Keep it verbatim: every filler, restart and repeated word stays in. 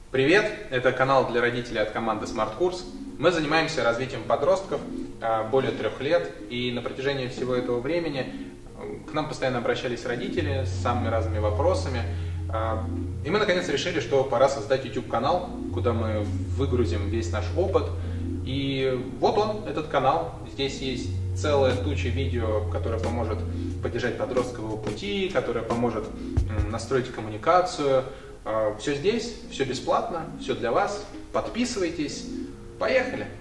Привет! Это канал для родителей от команды SmartKurs. Мы занимаемся развитием подростков более трех лет, и на протяжении всего этого времени к нам постоянно обращались родители с самыми разными вопросами. И мы наконец решили, что пора создать YouTube-канал, куда мы выгрузим весь наш опыт. И вот он, этот канал. Здесь есть целая туча видео, которая поможет поддержать подростка в его пути, которая поможет настроить коммуникацию. Все здесь, все бесплатно, все для вас. Подписывайтесь. Поехали!